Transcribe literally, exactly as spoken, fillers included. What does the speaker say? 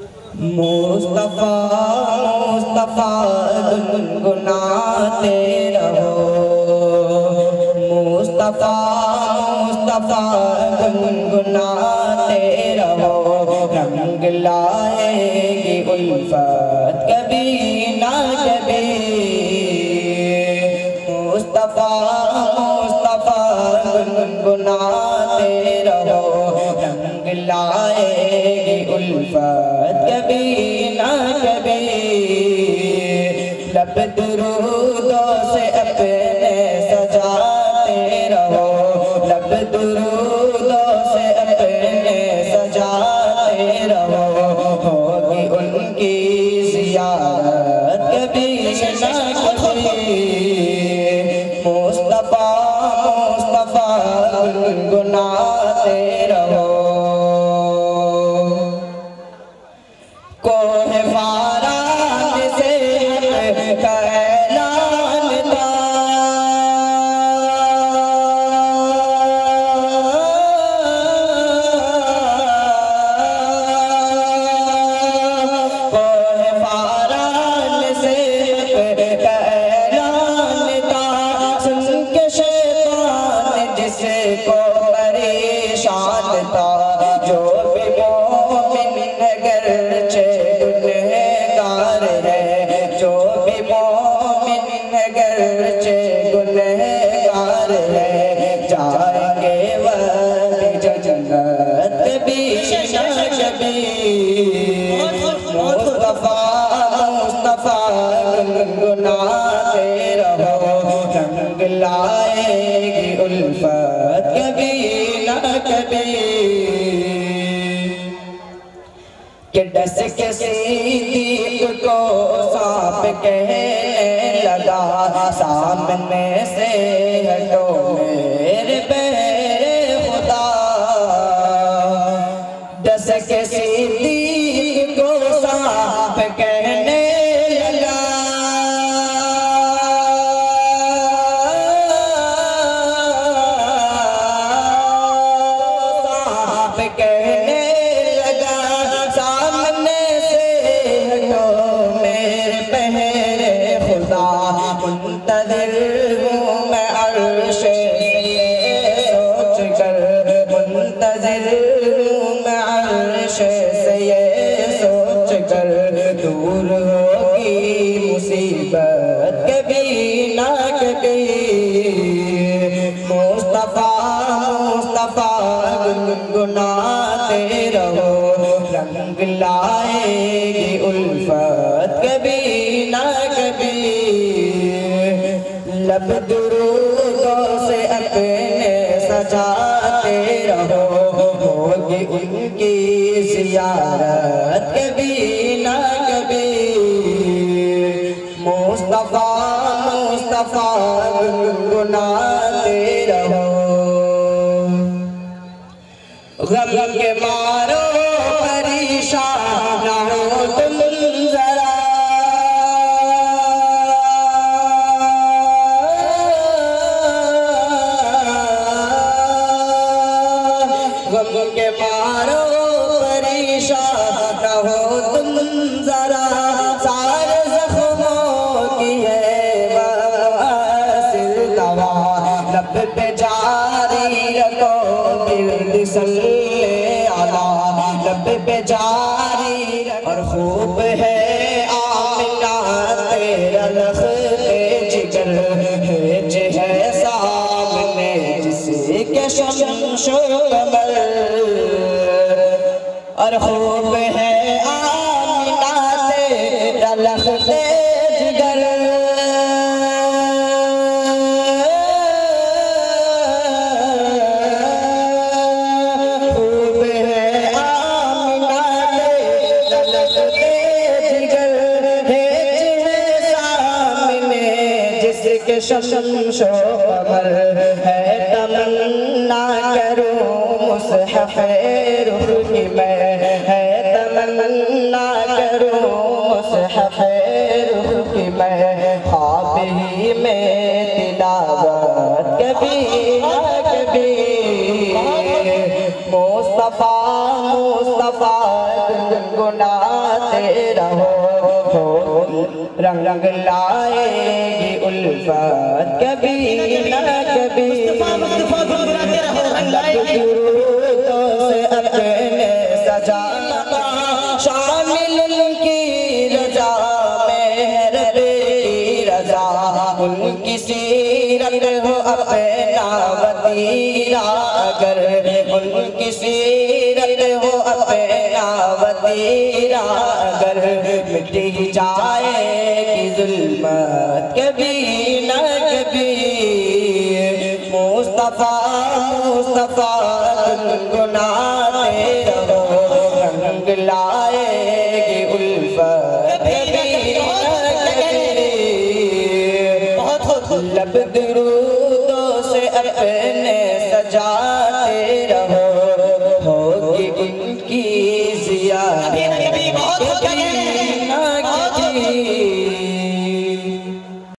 मुस्तफा मुस्तफा गुनगुनाते रहो, मुस्तफा मुस्तफा गुनगुनाते रहो। रंग लाएगी उल्फत कभी ना कभी, मुस्तफा मुस्तफा गुनगुनाते रहो। रंग लाएगी उल्फत कभी ना कभी, लब दुरूदों से अपने सजाते रहो, लब दुरूदों से अपने सजाते रहो। होगी उनकी ज़ियारत कभी ना कभी, मुस्तफा मुस्तफा गुनगुनाते रहो। कोहे फारान से का ऐलान था, कोहे फारान से का ऐलान था। सुन के शैतान जिसको परेशान था, जो भी मोमिन अगरचे गुनहगार है, जो भी मोमिन अगरचे गुनहगार है, जाएंगे वह जन्नत भी ना कभी। मुस्तफा मुस्तफा गुनगुनाते रहो, रंग लाएगी उल्फत कभी ना कभी। कि डस के सिद्दीक़ को सांप कहने लगा, सामने से हटो मेरे बहरे खुदा। डस के सिद्दीक़ को सांप कहने लगा, सांप कहने लगा, सामने से हटो मेरे पहरे खुदा। मुंतज़िर हूँ मैं अर्शे से ये सोच कर, मुंतज़िर हूँ मैं अर्शे से ये सोच कर, दूर होगी मुसीबत कभी ना कभी। मुस्तफा मुस्तफा गुनगुनाते रहो, रंग लाएगी उल्फत कभी ना कभी। लब दुरूदों से अपने सजाते रहो, होगी उनकी ज़ियारत कभी ना कभी। मुस्तफा मुस्तफा गुनगुनाते रहो। गम के मारो परेशान ना हो तुम जरा, गम के मारो परेशान ना हो तुम जरा। सारे ज़ख्मों की है वासिल दवा, लब पे जारी रखो बिर्द सल्ले अला, लब पे जारी और खूब है आमिना तेरा लख्ते जिगर, हेज है सामने जिसके शमशो कमर। और खूब है आमिना तेरा लख्ते जिगर, खूब है आमिना तेरा लख्ते जिगर, हेज है सामने जिसके शमशो कमर है। तमन्ना करूं मुसहफ़ रुख़ की मैं, है तमन्ना करूं मुसहफ़ रुख़ की मैं, ख्वाब ही में तिलावत कभी ना कभी। मुस्तफा मुस्तफा गुनगुनाते रहो, रंग रंग लाएगी उल्फत कभी न कभी। मुस्तफा गुनगुनाते रहो, रंग लाएगी से अपने सजाना, शामिल उनकी रजा में रबे की रजा, उनकी सीरत हो अपना वतीरा, अगर उनकी सीरत हो अपना वतीरा, अगर मिट ही जाएगी जुल्मत कभी न कभी। मुस्तफा मुस्तफा गुनगुनाते रहो, रंग लाएगी उल्फत कभी न कभी। लब दुरूदों से अपने सजाते रहो, होगी उनकी ज़ियारत कभी न कभी।